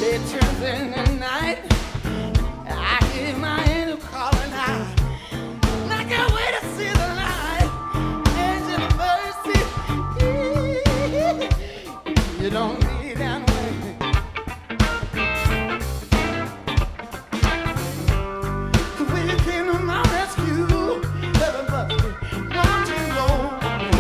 it turns in the night. I hear my angel calling out, and I can't wait to see the light. Angel of mercy, you don't need that way. When you came to my rescue, heaven must be watching over me.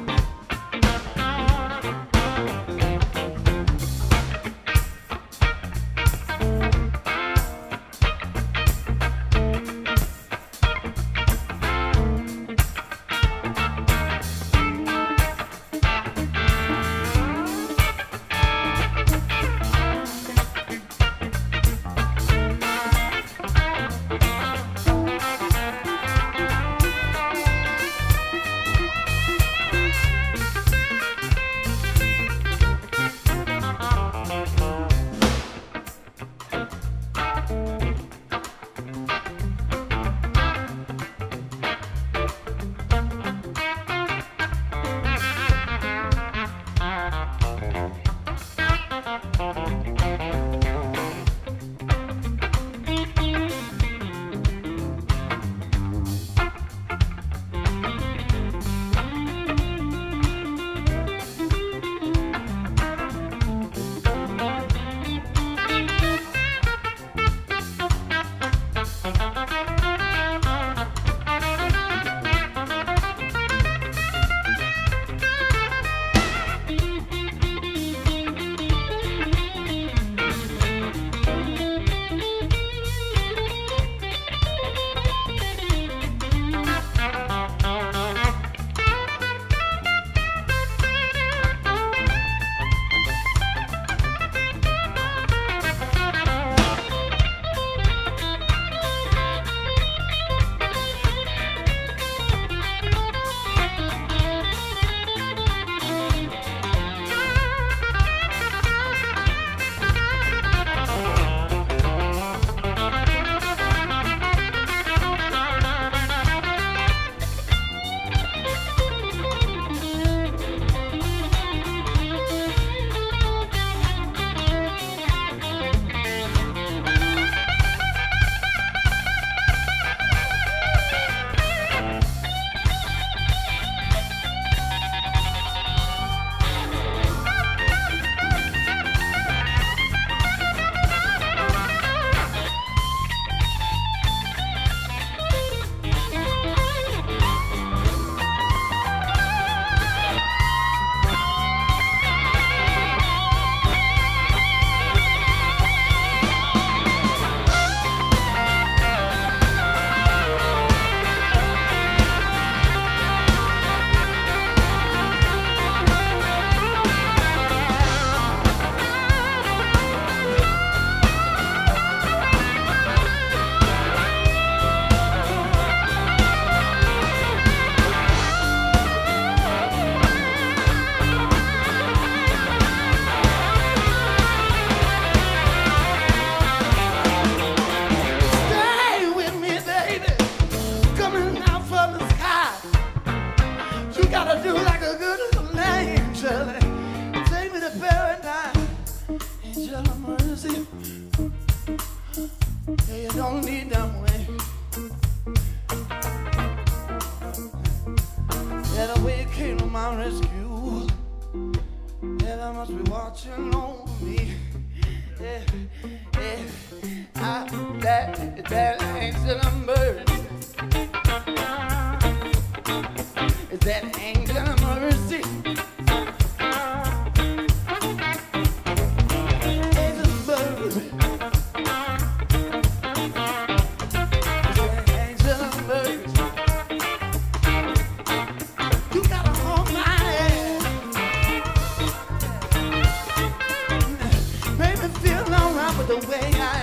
Do like a good little angel, take me to paradise, angel of mercy. Yeah, you don't need them way. Yeah, the way you came to my rescue. Yeah, I must be watching over me. Yeah, that angel of mercy. That angel of mercy. Angel of mercy. That angel of mercy. You gotta hold my hand. Make me feel alright with the way I am.